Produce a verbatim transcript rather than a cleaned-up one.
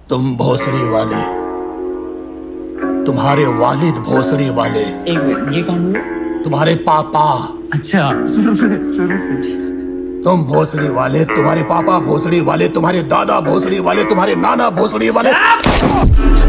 तुम भोसड़ी वाले, तुम्हारे वालिद भोसड़ी वाले। एक मिनट, ये कौन हुआ? तुम्हारे पापा। अच्छा, शुरू से शुरू से। तुम भोसड़ी वाले, तुम्हारे पापा भोसड़ी वाले, तुम्हारे दादा भोसड़ी वाले, तुम्हारे नाना भोसड़ी वाले।